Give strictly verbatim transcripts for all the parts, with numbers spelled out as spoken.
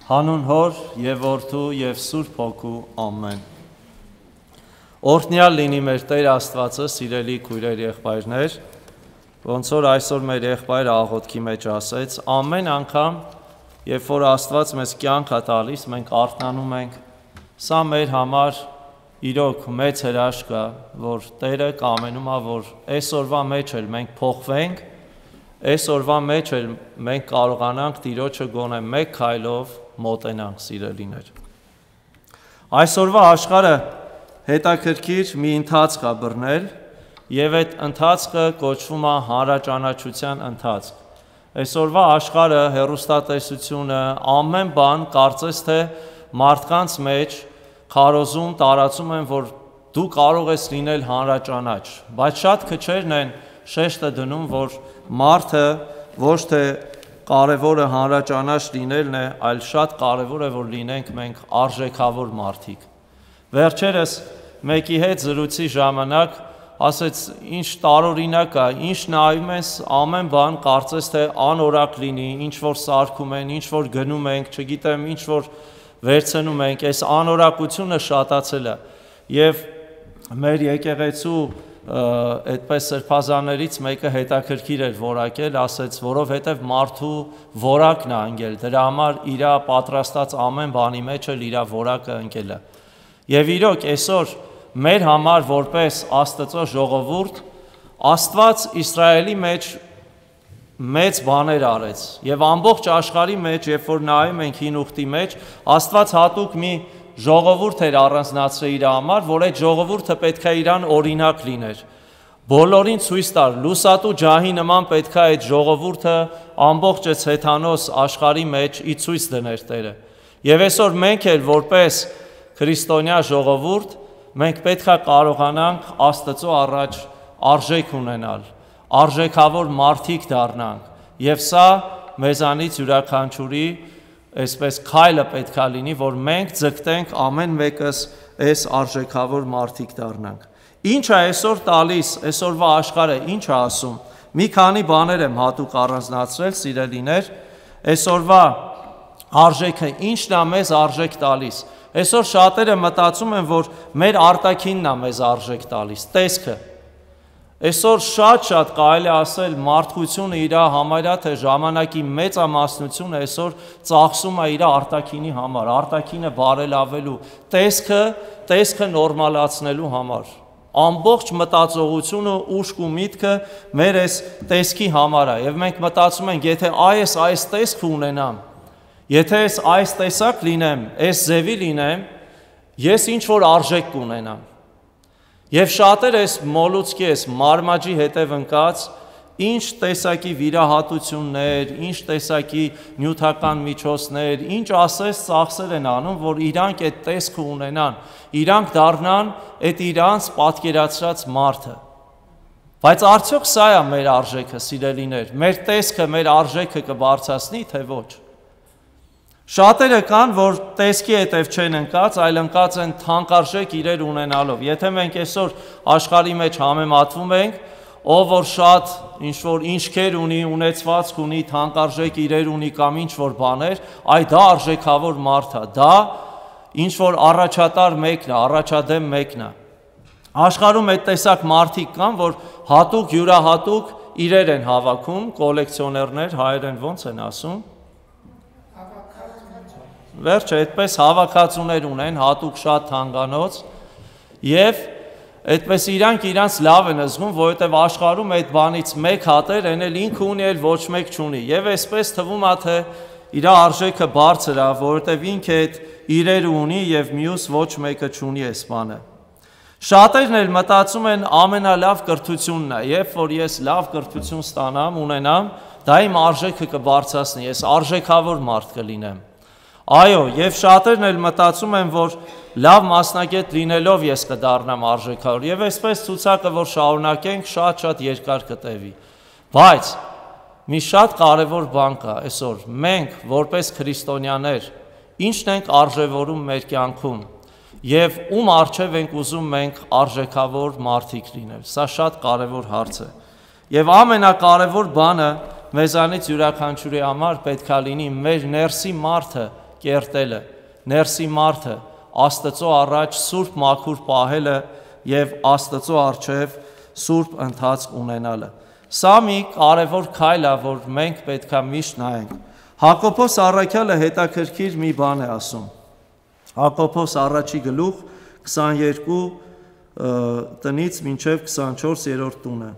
Հանուն Հոր և Որդու և Սուրբ Հոգու ամեն։ Օրհնյալ լինի մեր Տեր Աստվածը, սիրելի քույրեր եղբայրներ, ոնց որ այսօր մեր եղբայրը աղոթքի մեջ ասեց, ամեն անգամ, երբ որ Աստված մեզ կյանք է տալիս, մենք արթնանում ենք, սա մեր համար իրոք մեծ հրաշք է, որ Տերը կամենում է, որ այսօրվա մեջ էլ մենք փոխվենք, այսօրվա մեջ էլ մենք կարողանանք Տիրոջը գոնե մեկ քայլով մոտենանք, սիրելիներ։ Այսօրվա աշխարհը հետաքրքիր մի ընթացք է բռնել, եւ այդ ընթացքը կոչվում է հանրաճանաչության ընթացք։ Այսօրվա աշխարհը, հեռուստատեսությունը, ամեն բան կարծես թե մարդկանց մեջ քարոզում, տարածում են, որ դու կարող ես լինել հանրաճանաչ, բայց շատ քչերն են շեշտը դնում, որ մարդը ոչ թե կարևորը հանրաճանաչ լինելն է, այլ շատ կարևոր է, որ լինենք մենք արժեքավոր մարդիկ։ Վերջերս մեկի հետ զրույցի ժամանակ ասեց, ինչ տարօրինակ է, ինչ նայում ես, ամեն բան կարծես թե անորակ լինի, ինչ որ սարքում են, ինչ որ գնում ենք, չգիտեմ, ինչ որ վերցնում ենք, այս անորակությունը շատացել է։ Եվ մեր եկեղեցու այդպես սրբազաններից մեկը հետաքրքիր էր որակել, ասեց, որովհետև մարդու որակն է ընկել, դրա համար իր պատրաստած ամեն բանի մեջ էլ իր որակը ընկել է։ Եվ իրոք այսօր մեր համար որպես Աստծո ժողովուրդ, Աստված Իսրայելի մեջ մեծ բաներ արեց, եւ ամբողջ աշխարհի մեջ, երբ որ նայում ենք հին ուխտի մեջ, Աստված հատուկ մի ժողովուրդ էր առանձնացրել իր համար, որ այդ ժողովուրդը պետք է իրան օրինակ լիներ։ Բոլորին ցույց տար, լուսատու ջահի նման պետք է այդ ժողովուրդը ամբողջ այս հեթանոս աշխարհի մեջ ի ցույց դներ Տերը։ Եվ այսօր մենք էլ որպես քրիստոնյա ժողովուրդ, մենք պետք է կարողանանք Աստծո առաջ արժեք ունենալ, արժեքավոր մարդիկ դառնանք, եւ սա մեզանից յուրաքանչյուրի այսպես քայլը պետք է լինի, որ մենք ձգտենք ամեն մեկս այս արժեքավոր մարդիկ դառնանք։ Ինչ է այսօր տալիս, այսօրվա աշխարհը ինչ է ասում։ Մի քանի բաներ եմ հատուկ առանձնացրել, սիրելիներ, այսօրվա արժեքը ինչն է մեզ արժեք տալիս։ Այսօր շատերը մտածում են, որ մեր արտաքինն է մեզ արժեք տալիս, տեսքը։ Այսօր շատ-շատ կարելի ասել մարդկությունը իր համարյա թե ժամանակի մեծամասնությունը այսօր ծախսում է իր արտաքինի համար, արտաքինը բարելավելու, տեսքը, տեսքը նորմալացնելու համար։ Ամբողջ մտածողությունը, ուշք ու միտքը մեր այս տեսքի համար է, եւ մենք մտածում ենք, եթե այս այս տեսք ունենամ, եթե ես այս տեսակ լինեմ, այս ձևի լինեմ, ես ինչ որ արժեք կունենամ։ Եվ շատերը այս մոլուցկի, այս մարմաջի հետև ընկած, ինչ տեսակի վիրահատություններ, ինչ տեսակի նյութական միջոցներ, ինչ ասես ծախսեր են անում, որ իրանք այդ տեսքը ունենան, իրանք դառնան այդ իրանց պատկերացրած մարդը։ Բայց արդյոք սա է մեր արժեքը, սիրելիներ, մեր տեսքը, մեր արժեքը կբարձրացնի, թե ոչ։ Շատերը կան, որ տեսքի հետև չեն ընկած, այլ ընկած են թանկարժեք իրեր ունենալով։ Եթե մենք այսօր աշխարհի մեջ համեմատվում ենք, ով որ շատ ինչ-որ ինչքեր ունի, ունեցվածք ունի, թանկարժեք իրեր ունի կամ ինչ-որ բաներ, այ դա արժեքավոր մարդ է, դա ինչ-որ առաջատար մեկն է, առաջադեմ մեկն է։ Աշխարհում այդ տեսակ մարդիկ կան, որ հատուկ յուրահատուկ իրեր են հավաքում, կոլեկցիոներներ, հայերեն ոնց են ասում։ Վերջը այդպես հավաքածուներ ունեն, հատուկ շատ թանկանոց, եւ այդպես իրանք իրանց լավ են զգում, որովհետեւ աշխարհում այդ բանից մեկ հատեր, այն էլ ինքը ունի, էլ ոչ մեկ չունի, եւ այսպես թվում է, թե իր արժեքը բարձր է, որովհետեւ ինքը այդ իրեր ունի եւ մյուս ոչ մեկը չունի այս բանը։ Շատերն էլ մտածում են ամենալավ կրթությունն է, երբ որ ես լավ կրթություն ստանամ, ունենամ, դա իմ արժեքը կբարձրացնի, ես արժեքավոր մարդ կլինեմ։ Այո, եւ շատերն էլ մտածում են, որ լավ մասնագետ լինելով ես կդառնամ արժեքավոր, եւ այսպես ցուցակը, որ շարունակենք, շատ-շատ երկար կտևի։ Բայց մի շատ կարևոր բան կա այսօր, մենք որպես քրիստոնյաներ, ինչն ենք արժևորում մեր կյանքում, եւ ում արժեվ ենք ուզում մենք արժեքավոր մարդիկ լինել։ Սա շատ կարևոր հարց է։ Եվ ամենակարևոր բանը մեզանից յուրաքանչյուրի համար պետք է լինի մեր ներսի մարդը կերտելը, ներսի մարդը Աստծո առաջ սուրբ մաքուր պահելը եւ Աստծո առջև սուրբ ընթացք ունենալը։ Սա մի կարևոր քայլ է, որ մենք պետք է միշտ նայենք։ Հակոբոս առաքյալը հետաքրքիր մի բան է ասում։ Հակոբոս առաջի գլուխ քսաներկու տնից մինչև քսանչորսերորդ տունը։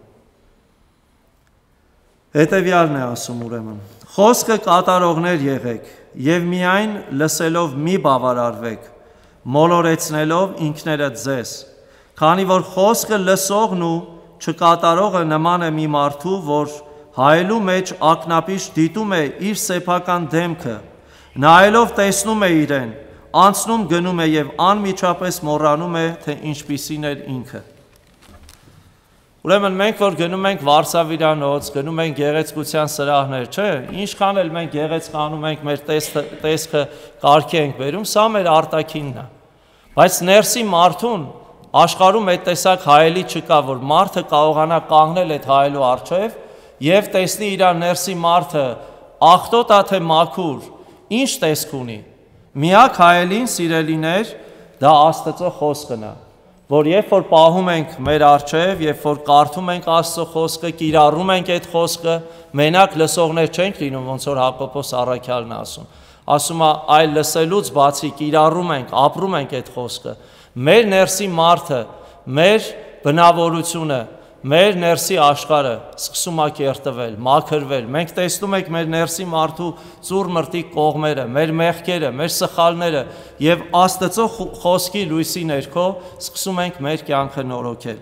Հետևյալն է ասում ուրեմն. Խոսքը կատարողներ եղեք եւ միայն լսելով մի բավարարվեք, մոլորեցնելով ինքներդ ձեզ, քանի որ խոսքը լսողն ու չկատարողը նման է մի մարդու, որ հայելու մեջ ակնապիշ դիտում է իր սեփական դեմքը, նայելով տեսնում է իրեն, անցնում գնում է եւ անմիջապես մոռանում է, թե ինչպիսին էր ինքը։ Ուրեմն մենք որ գնում ենք վարսավիրանոց, գնում ենք գեղեցկության սրահներ, չէ, ինչքան էլ մենք գեղեցկանում ենք, մեր տեսքը կարգի ենք բերում, սա մեր արտաքինն է։ Բայց ներսի մարդուն աշխարհում այդ տեսակ հայելի չկա, որ մարդը կարողանա կանգնել այդ հայելու առջև եւ տեսնի իր ներսի մարդը աղտոտ է թե մաքուր, ինչ տեսք ունի։ Միակ հայելին, սիրելիներ, դա Աստծո խոսքն է, որ երբ որ պահում ենք մեր առջև, երբ որ կարդում ենք Աստծո խոսքը, կիրառում ենք այդ խոսքը, մենակ լսողներ չենք լինում, ոնց որ Հակոբոս առաքյալն է ասում։ Ասում է, այլ լսելուց բացի կիրառում ենք, ապրում ենք այդ խոսքը։ Մեր ներսի մարդը, մեր բնավորությունը, մեր ներսի աշխարհը սկսում է կերտվել, մաքրվել։ Մենք տեսնում ենք մեր ներսի մարդու ծուռ մրտիկ կողմերը, մեր մեղքերը, մեր սխալները եւ Աստծո խոսքի լույսի ներքո սկսում ենք մեր կյանքը նորոգել։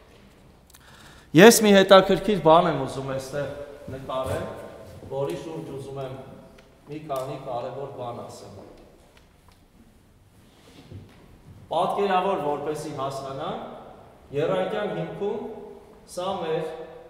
Ես մի հետաքրքիր բան եմ ուզում այստեղ նկարել, որի շուրջ ուզում եմ մի քանի կարևոր բան ասեմ։ Պատկերավոր որպեսի հասկանանք, եռանկյան հիմքում սա մեր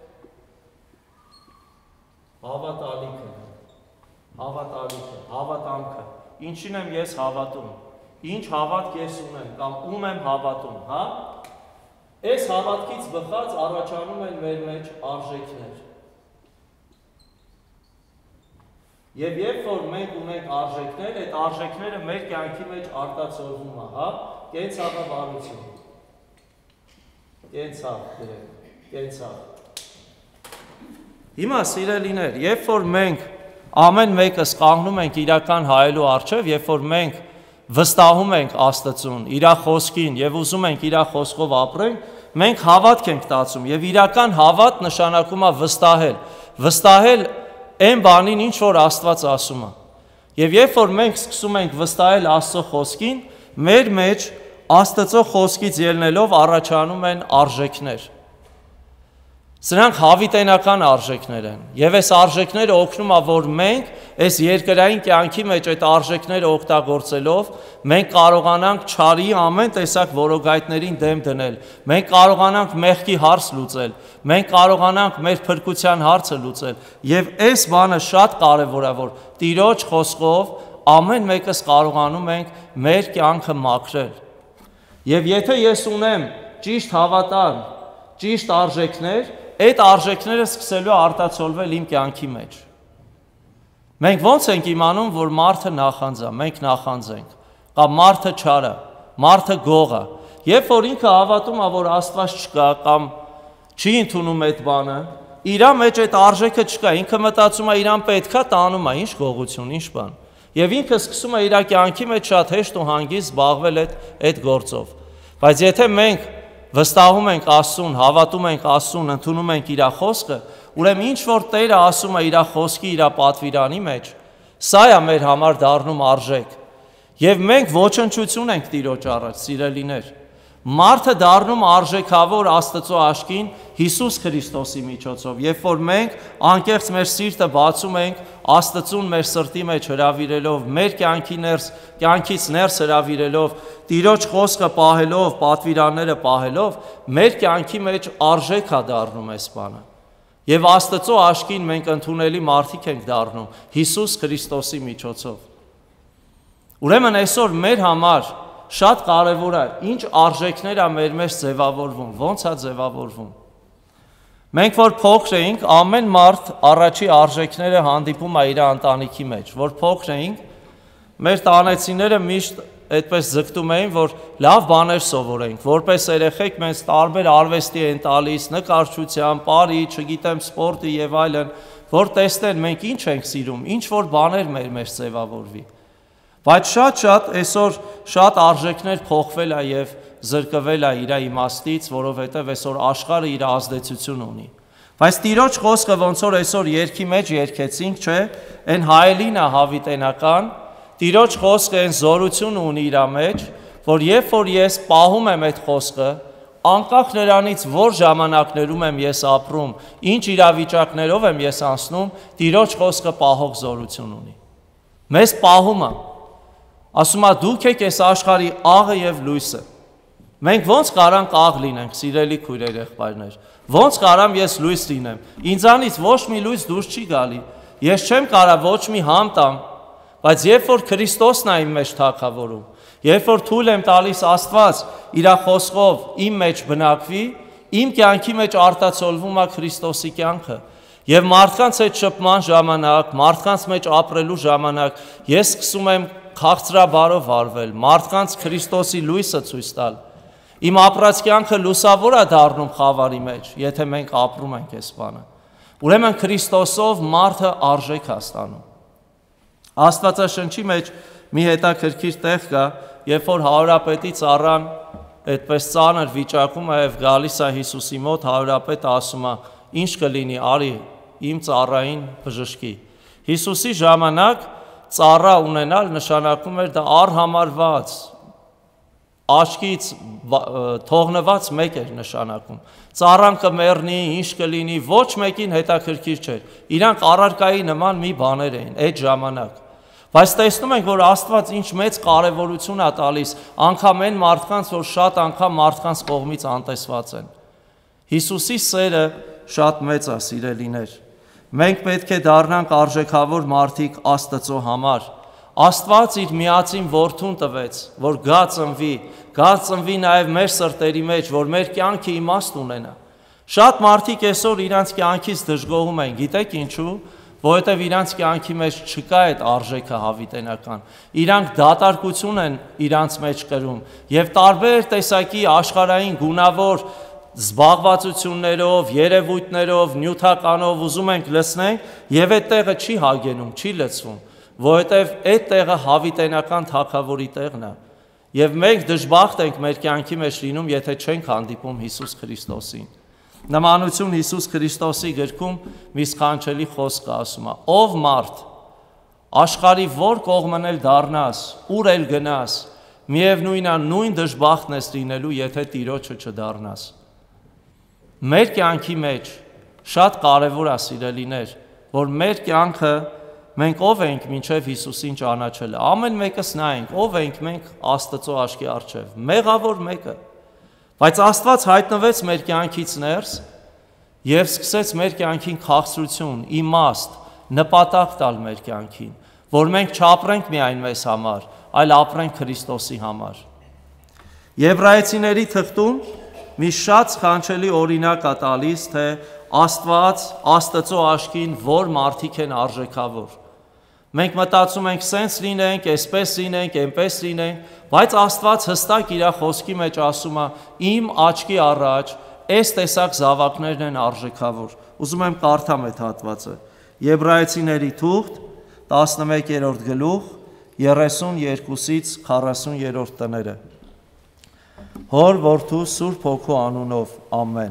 հավատալիքը, հավատալիքը, հավատամքը, ինչին եմ ես հավատում, ինչ հավատք ես ունեմ, կամ ում եմ հավատում, հա? Այս հավատքից բխած առաջանում են մեր մեջ արժեքներ։ Եվ երբ որ մենք ունենք արժեքներ, այդ արժեքները մեր կյանքի մեջ արտացոլվում է, հա? Կենցաղավարություն, կենցաղ, կենցաղ։ Հիմա սիրելիներ, երբ որ մենք ամեն մեկս կանգնում ենք իրական հայելու առջև, երբ որ մենք վստահում ենք Աստծուն, իր խոսքին եւ ուզում ենք իր խոսքով ապրենք, մենք հավատք ենք տածում եւ իրական հավատ նշանակում է վստահել, վստահել այն բանին, ինչ որ Աստված ասում է։ Եվ երբ որ մենք սկսում ենք վստահել Աստծո խոսքին, մեր մեջ Աստծո խոսքից ելնելով առաջանում են արժեքներ։ Սրանք հավիտենական արժեքներ են, եւ այս արժեքները օգնում է, որ մենք այս երկրային կյանքի մեջ այդ արժեքները օգտագործելով մենք կարողանանք չարի ամեն տեսակ որոգայթներին դեմ դնել, մենք կարողանանք մեղքի հարց լուծել, մենք կարողանանք մեր փրկության հարցը լուծել, եւ այս բանը շատ կարեւոր է, որ Տիրոջ խոսքով ամեն մեկս կարողանում ենք մեր կյանքը մաքրել։ Եվ եթե ես ունեմ ճիշտ հավատալ, ճիշտ արժեքներ, այդ արժեքները սկսելու է արտացոլվել իմ կյանքի մեջ։ Մենք ո՞նց ենք իմանում, որ մարդը նախանձ է, մենք նախանձ ենք, կամ մարդը չար է, մարդը գող է։ Երբ որ ինքը հավատում է, որ Աստված չկա, կամ չի ընդունում այդ բանը, իր մեջ այդ արժեքը չկա, ինքը մտածում է իրան պետքա, տանում է, ինչ գողություն, ինչ բան։ Եվ ինքը սկսում է իր կյանքի մեջ շատ հեշտ ու հանգիստ զբաղվել այդ այդ գործով։ Բայց եթե մենք վստահում ենք Աստծուն, հավատում ենք Աստծուն, ընդունում ենք իր խոսքը, ուրեմն ինչ որ Տերը ասում է իր խոսքի, իր պատվիրանի մեջ, սա է մեր համար դառնում արժեք։ Եվ մենք ոչնչություն ենք Տիրոջ առաջ, սիրելիներ։ Մարդը դառնում արժեքավոր Աստծո աչքին Հիսուս Քրիստոսի միջոցով, երբ որ մենք անկեղծ մեր սիրտը բացում ենք Աստծուն մեր սրտի մեջ հրավիրելով, մեր կյանքի ներս, կյանքից ներս հրավիրելով, Տիրոջ խոսքը պահելով, պատվիրանները պահելով, մեր կյանքի մեջ արժեք է դառնում այս բանը։ Եվ Աստծո աչքին մենք ընդունելի մարդիկ ենք դառնում Հիսուս Քրիստոսի միջոցով։ Ուրեմն այսօր մեր համար շատ կարևոր է, ինչ արժեքներ է մեր մեջ ձևավորվում, ոնց է ձևավորվում։ Մենք որ փոքր էինք, ամեն մարդ առաջի արժեքները հանդիպում է իր ընտանիքի մեջ, որ փոքր էինք, Մեր տանեցիները միշտ այդպես ձգտում էին, որ լավ բաներ սովորենք, որպես երեխեք մենք տարբեր արվեստի են տալիս, նկարչության, պարի, չգիտեմ, սպորտի եւ այլն, որ տեսնեն մենք ինչ ենք սիրում, ինչ որ բաներ մեր մեջ ձևավորվի։ Բայց շատ-շատ այսօր շատ արժեքներ փոխվել է եւ զրկվել է իր իմաստից, որովհետեւ այսօր աշխարհը իր ազդեցություն ունի։ Բայց Տիրոջ խոսքը ոնց որ այսօր երկի մեջ երկեցինք, չէ, այն հայելին է հավիտենական, Տիրոջ խոսքը այն զորություն ունի իր մեջ, որ երբ որ ես պահում եմ այդ խոսքը, անկախ նրանից որ ժամանակներում եմ ես ապրում, ինչ իրավիճակներով եմ ես անցնում, Տիրոջ խոսքը պահող զորություն ունի։ Մեզ պահում է, ասում է դուք եք այս աշխարհի աղը եւ լույսը։ Մենք ոնց կարանք աղ լինենք, սիրելի քույրեր եղբայրներ, ոնց կարամ ես լույս լինեմ, ինձանից ոչ մի լույս դուրս չի գալի, ես չեմ կարա ոչ մի համ տամ, բայց երբ որ Քրիստոսն է իմ մեջ թագավորում, երբ որ թույլ եմ տալիս Աստված իր խոսքով իմ մեջ բնակվի, իմ կյանքի մեջ արտացոլվում է Քրիստոսի կյանքը, եւ մարդկանց հետ շփման ժամանակ, մարդկանց մեջ ապրելու ժամանակ ես սկսում եմ քաղցրաբարով արվել, մարդկանց Քրիստոսի լույսը ցույց տալ։ Իմ ապրած կյանքը լուսավոր է դառնում խավարի մեջ, եթե մենք ապրում ենք այս բանը։ Ուրեմն Քրիստոսով մարդը արժեք է ստանում։ Աստվածաշնչի մեջ մի հետաքրքիր տեղ կա, երբ որ հարուրապետի ծառան այդպես ծանր վիճակում է եւ գալիս է Հիսուսի մոտ, հարուրապետը ասում է. «Ինչ կլինի, արի իմ ծառային բժշկի»։ Հիսուսի ժամանակ ծառա ունենալ նշանակում էր դա առհամարված, աչքից թողնված մեկ էր նշանակում։ Ծառան կմեռնի, ինչ կլինի, ոչ մեկին հետաքրքիր չէր։ Իրանք առարկայի նման մի բաներ էին այդ ժամանակ։ Բայց տեսնում ենք, որ Աստված ինչ մեծ կարևորություն է տալիս անգամ այն մարդկանց, որ շատ անգամ մարդկանց կողմից անտեսված են։ Հիսուսի սերը շատ մեծ է, սիրելիներ։ Մենք պետք է դառնանք արժեքավոր մարդիկ Աստծո համար։ Աստված իր միածին որդուն տվեց, որ գա ծնվի, գա ծնվի նաև մեր սրտերի մեջ, որ մեր կյանքը իմաստ ունենա։ Շատ մարդիկ այսօր իրանց կյանքից դժգոհում են, գիտեք ինչու՞։ Որովհետև իրանց կյանքի մեջ չկա այդ արժեքը հավիտենական, իրանք դատարկություն են իրանց մեջ կրում եւ տարբեր տեսակի աշխարհային գունավոր զբաղվածություններով, երևույթներով, նյութականով ուզում ենք լցնենք եւ այդ տեղը չի հագենում, չի լցվում, որովհետև այդ տեղը հավիտենական թագավորի տեղն է եւ մենք դժբախտ ենք մեր կյանքի մեջ լինում, եթե չենք հանդիպում Հիսուս Քրիստոսին։ Նմանություն Հիսուս Քրիստոսի գրքում մի սքանչելի խոսք ասում է. «Ով մարդ, աշխարհի որ կողմն էլ դառնաս, ուր էլ գնաս, միևնույն է նույն դժբախտն ես լինելու, եթե Տիրոջը չդառնաս»։ Մեր կյանքի մեջ շատ կարևոր է, սիրելիներ, որ մեր կյանքը մենք ով ենք մինչև Հիսուսին ճանաչելը։ Ամեն մեկս նայենք, ով ենք մենք Աստծո աչքի առջև։ Մեղավոր մեկը։ Բայց Աստված հայտնվեց մեր կյանքից ներս եւ սկսեց մեր կյանքին քաղցրություն, իմաստ, նպատակ տալ մեր կյանքին, որ մենք չապրենք միայն մեզ համար, այլ ապրենք Քրիստոսի համար։ Եբրայեցիների թղթում մի շատ սքանչելի օրինակ է տալիս, թե Աստված Աստծո աչքին որ մարդիկ են արժեքավոր։ Մենք մտածում ենք սենց լինենք, այսպես լինենք, այնպես լինենք, բայց Աստված հստակ իր խոսքի մեջ ասում է. «Իմ աչքի առաջ այս տեսակ զավակներն են արժեքավոր»։ Ուզում եմ կարդամ այդ հատվածը։ Եբրայեցիների թուղթ տասնմեկերորդ գլուխ երեսունյոթից քառասուներորդ տները։ Հոր, Որդու, Սուրբ Հոգու անունով, ամեն։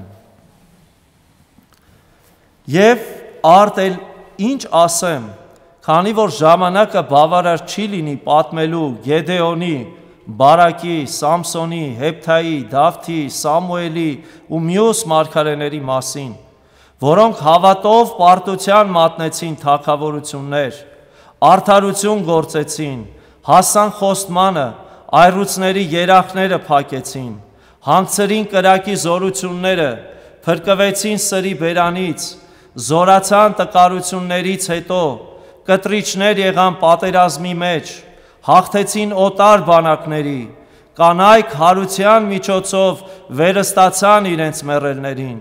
Եվ արդ էլ ինչ ասեմ, քանի որ ժամանակը բավարար չի լինի պատմելու Գեդեոնի, Բարակի, Սամսոնի, Հեփթայի, Դավթի, Սամուելի ու մյուս մարգարեների մասին, որոնք հավատով պարտության մատնեցին թագավորություններ, արդարություն գործեցին, հասան խոստմանը, այռուցների երախները փակեցին, հանգցրին կրակի զորությունները, փրկվեցին սրի բերանից, զորացան տկարություններից հետո, կտրիչներ եղան պատերազմի մեջ, հաղթեցին օտար բանակների, կանայք հարության միջոցով վերստացան իրենց մեռելներին,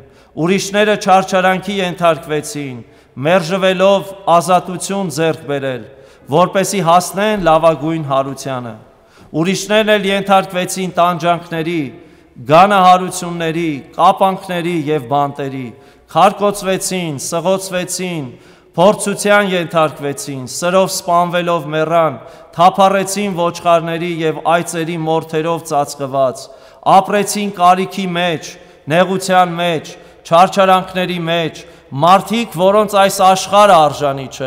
ուրիշները չարչարանքի ենթարկվեցին, մերժվելով ազատություն ձեռք բերել, որպեսզի հասնեն լավագույն հարությանը։ Ուրիշներն էլ ենթարկվեցին տանջանքների, գանահարությունների, կապանքների և բանտերի, քարկոծվեցին, սղոցվեցին, փորձության ենթարկվեցին, սրով սպանվելով մեռան, թափառեցին ոչխարների և այծերի մորթերով ծածկված, ապրեցին կարիքի մեջ, նեղության մեջ, չարչարանքների մեջ, մարդիկ, որոնց այս աշխարհը արժանի չէ,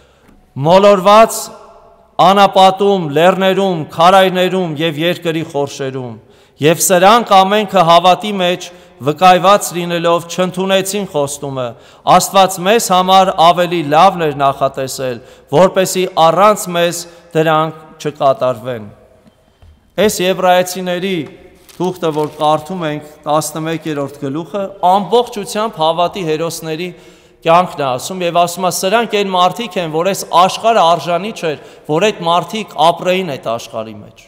մոլորված անապատում, լեռներում, քարայրներում և երկրի խորշերում, և սրանք ամենքը հավատի մեջ վկայված լինելով չընդունեցին խոստումը, Աստված մեզ համար ավելի լավն էր նախատեսել, որպեսզի առանց մեզ դրանք չկատարվեն։ Այս Եբրայեցիների թուղթը, որ կարդում ենք տասնմեկերորդ գլուխը, ամբողջությամբ հավատի հերոսների կյանքն է ասում և ասում է, սրանք այն մարդիկ են, որ այս աշխարհը արժանի չէր, որ այդ մարդիկ ապրեին այդ աշխարհի մեջ։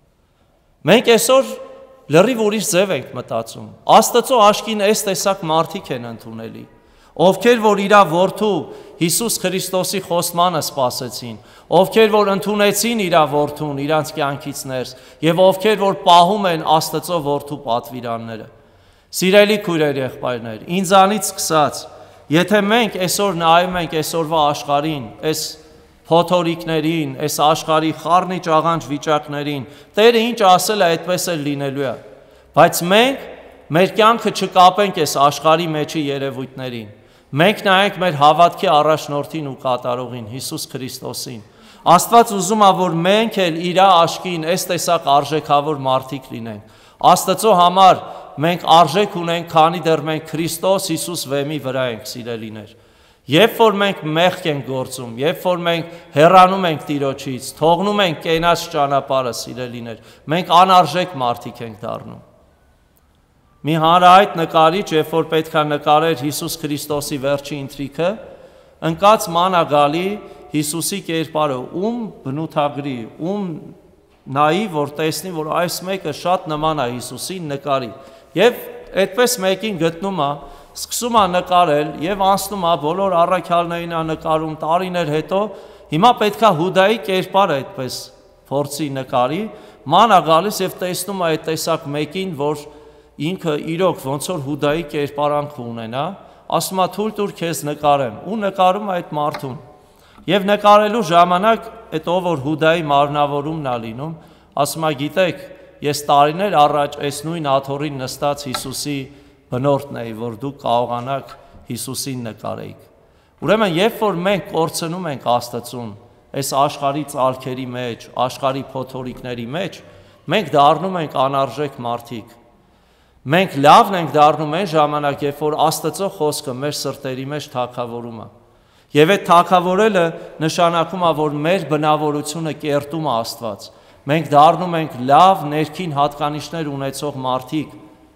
Մենք այսօր լրիվ ուրիշ ձև ենք մտածում։ Աստծո աշկին այս տեսակ մարդիկ են ընդունելի, ովքեր որ իր որդու Հիսուս Քրիստոսի խոստմանը սպասեցին, ովքեր որ ընդունեցին իր որդուն իրանց կյանքից ներս եւ ովքեր որ պահում են Աստծո որդու պատվիրանները։ Սիրելի քույրեր, եղբայրներ, ինձանից սկսած, եթե մենք այսօր նայում ենք այսօրվա աշխարհին, այս փոթորիկներին, այս աշխարհի խառնի ճաղանջ վիճակներին, Տերը ինչ ասել է, այդպես էլ լինելու է։ Բայց մենք մեր կյանքը չկապենք այս աշխարհի մեջի երևույթներին։ Մենք նայենք մեր հավատքի առաջնորդին ու կատարողին, Հիսուս Քրիստոսին։ Աստված ուզում է, որ մենք էլ իր աշկին այս տեսակ արժեքավոր մարդիկ լինենք։ Աստծո համար մենք արժեք ունենք, քանի դեռ մենք Քրիստոս Հիսուս վեմի վրա ենք, սիրելիներ։ Երբ որ մենք մեղք ենք գործում, երբ որ մենք հեռանում ենք Տիրոջից, թողնում ենք կենաց ճանապարհը, սիրելիներ, մենք անարժեք մարդիկ ենք դառնում։ Մի հանրահայտ նկարիչ, երբ որ պետք է նկարեր Հիսուս Քրիստոսի վերջի ընթրիքը, ընկած մանա գալի Հիսուսի կերպարը, ում բնութագրի, ում նայի, որ տեսնի, որ այս մեկը շատ նման է Հիսուսին, նկարի։ Եվ այդպես մեկին գտնում է, սկսում է նկարել և անցնում է բոլոր առաքյալներին է նկարում տարիներ հետո, հիմա պետք է Հուդայի կերպարը այդպես փորձի նկարի, ման է գալիս և տեսնում է այդ տեսակ մեկին, որ ինքը իրոք ոնց որ Հուդայի կերպարանքը ունենա, ասում է թույլ տուր քեզ նկարեմ ու նկարում է այդ մարդուն։ Եվ նկարելու ժամանակ այդ ով որ Հուդայի մարմնավորումն է լինում, ասում է գիտեք, ես տարիներ առաջ այս նույն աթոռին նստած Հիսուսի բնորդն էի, որ դուք կարողանաք Հիսուսին նկարեիք։ Ուրեմն, երբ որ մենք կորցնում ենք Աստծուն, այս աշխարհի ծալքերի մեջ, աշխարհի փոթորիկների մեջ, մենք դառնում ենք անարժեք մարդիկ։ Մենք լավն ենք դառնում այն ժամանակ, երբ որ Աստծո խոսքը մեր սրտերի մեջ թագավորում է։ Եվ այդ թագավորելը նշանակում է, որ մեր բնավորությունը կերտում է Աստված։ Մենք դառնում ենք լավ ներքին հատկանիշներ ունեցող մարդիկ,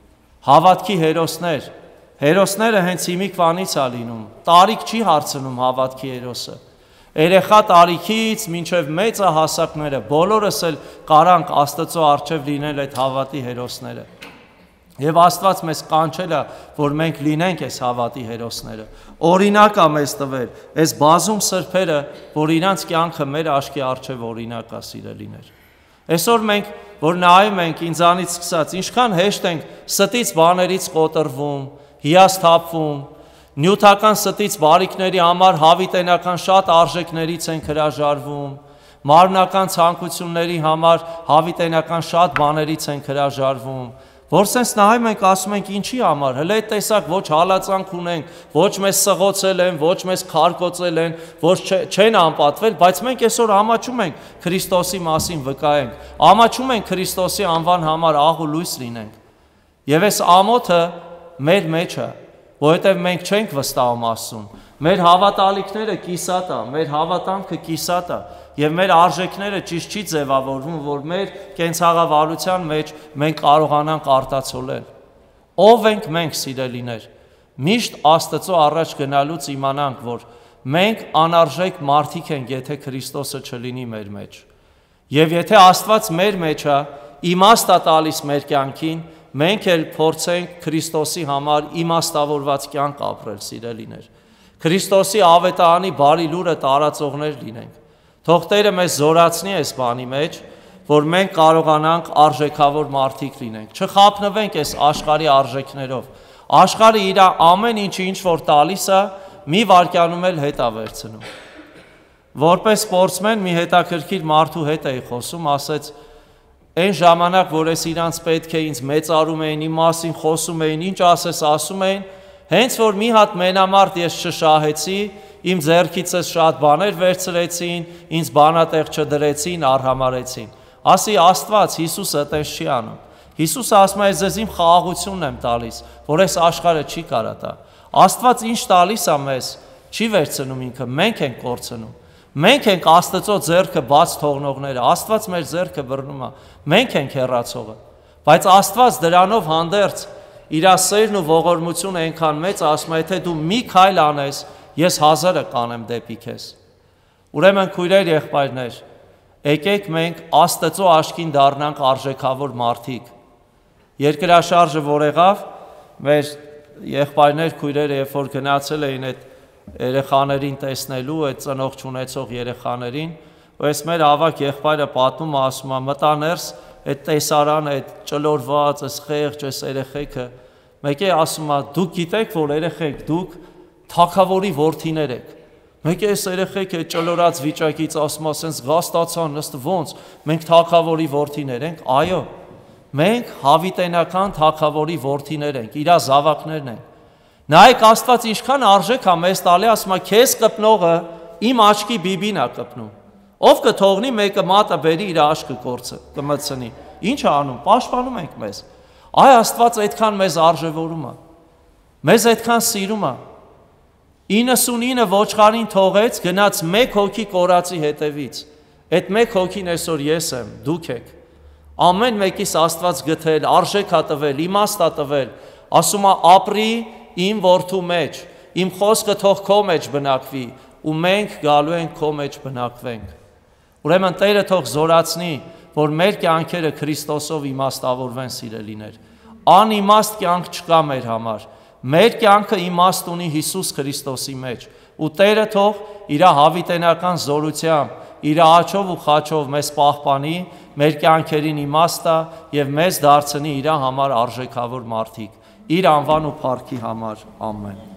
հավատքի հերոսներ։ Հերոսները հենց հիմիկվանից է լինում, տարիք չի հարցնում հավատքի հերոսը։ Երեխա տարիքից մինչև մեծահասակները բոլորս էլ կարանք Աստծո առջև լինել այդ հավատի հերոսները։ Եվ Աստված մեզ կանչել է, որ մենք լինենք այս հավատի հերոսները։ Օրինակ է մեզ տվել, այս բազում սրբերը, որ իրանց կյանքը մեր աչքի առջև օրինակ է, սիրելիներ։ Այսօր մենք, որ նայում ենք ինձանից սկսած, ինչքան հեշտ ենք ստից բաներից կոտրվում, հիասթափվում, նյութական ստից բարիքների համար հավիտենական շատ արժեքներից ենք հրաժարվում, մարմնական ցանկությունների համար հավիտենական շատ բաներից ենք հրաժարվում, որ սենց նայում ենք, ասում ենք ինչի համար, հլե այդ տեսակ ոչ հալածանք ունենք, ոչ մեզ սղոցել են, ոչ մեզ քարկոծել են, ոչ չեն անպատվել, բայց մենք այսօր ամաչում ենք Քրիստոսի մասին վկայենք, ամաչում ենք Քրիստոսի անվան համար աղ ու լույս լինենք։ Եվ այս ամոթը մեր մեջ է, որովհետև մենք չենք վստահում Աստծուն, մեր հավատալիքները կիսատ է, մեր հավատամքը կիսատ է, և մեր արժեքները ճիշտ չի ձևավորվում, որ մեր կենցաղավարության մեջ մենք կարողանանք արտացոլել։ Ով ենք մենք, սիրելիներ, միշտ Աստծո առաջ գնալուց իմանանք, որ մենք անարժեք մարդիկ ենք, եթե Քրիստոսը չլինի մեր մեջ։ Եվ եթե Աստված մեր մեջ է, իմաստ է տալիս մեր կյանքին, մենք էլ փորձենք Քրիստոսի համար իմաստավորված կյանք ապրել, սիրելիներ։ Քրիստոսի ավետարանի բարի լուրը տարածողներ լինենք։ Թող Տերը մեզ զորացնի այս բանի մեջ, որ մենք կարողանանք արժեքավոր մարդիկ լինենք, չխաբնվենք այս աշխարհի արժեքներով։ Աշխարհը իր ամեն ինչը ինչ որ տալիս է, մի վայրկյանում էլ հետ է վերցնում։ Որպես սպորտսմեն մի հետաքրքիր մարդու հետ էի խոսում, ասեց, այն ժամանակ, որ ես իրանց պետք է ինձ մեծարում էին, իմ մասին խոսում էին, ինչ ասես ասում էին, հենց որ մի հատ մենամարտ ես չշահեցի, իմ ձեռքից ես շատ բաներ վերցրեցին, ինձ բանատեղ չդրեցին, արհամարեցին։ Ասի Աստված, Հիսուսը այդպես չի անում։ Հիսուսը ասում է, ես իմ խաղաղությունն եմ տալիս, որ այս աշխարհը չի կարա տա։ Աստված ինչ տալիս է մեզ, չի վերցնում ինքը, մենք ենք կորցնում։ Մենք ենք Աստծո ձեռքը բաց թողնողները, Աստված մեր ձեռքը բռնում է, մենք ենք հեռացողը։ Բայց Աստված դրանով հանդերձ իր սերն ու ողորմությունը այնքան մեծ ասում է, թե դու մի քայլ անես, ես հազարը կանեմ դեպի քեզ։ Ուրեմն քույրեր, եղբայրներ, եկեք մենք Աստծո աչքին դառնանք արժեքավոր մարդիկ։ Երկրաշարժը որ եղավ, մեր եղբայրներ, քույրերը, երբ որ գնացել էին այդ երեխաներին տեսնելու, այդ ծնող չունեցող երեխաներին, ու այս մեր ավակ եղբայրը պատմում, ասում է, մտա ներս, այդ տեսարանը, այդ ճլորված, այս խեղճ, այս երեխեքը, մեկը ասում է, դուք գիտեք, որ երեխեք, դուք թագավորի որդիներ եք։ Մեկը այս երեխեքը ճլորած վիճակից ասում է, ասենց գաստացան, ըստ ոնց, մենք թագավորի որդիներ ենք, այո, մենք հավիտենական թագավորի որդիներ ենք, իր զավակներն ենք։ Նայեք Աստված ինչքան արժեք է մեզ տալի, ասում է, քեզ կպնողը իմ աչքի բիբին է կպնում։ Ով կթողնի մեկը մատը բերի իր աչքը կորցը, կմցնի։ Ինչ է անում, պաշտպանում ենք մեզ։ Այ Աստված այդքան մեզ արժևորում է, մեզ այդքան սիրում է։ իննսունինը ոչխարին թողեց, գնաց մեկ հոգի կորածի հետևից։ Այդ մեկ հոգին այսօր ես եմ, դուք եք։ Ամեն մեկիս Աստված գտել, արժեք է տվել, իմաստ է տվել, ասում է ապրի իմ որդու մեջ, իմ խոսքը թող քո մեջ բնակվի, ու մենք գալու ենք քո մեջ բնակվենք։ Ուրեմն Տերը թող զորացնի, որ մեր կյանքերը Քրիստոսով իմաստավորվեն, սիրելիներ։ Անիմաստ կյանք չկա մեր համար։ Մեր կյանքը իմաստ ունի Հիսուս Քրիստոսի մեջ, ու Տերը թող իր հավիտենական զորությամբ, իր աչով ու խաչով մեզ պահպանի, մեր կյանքերին իմաստա եւ մեզ դարձնի իր համար արժեքավոր մարդիկ, իր անվան ու փառքի համար, ամեն։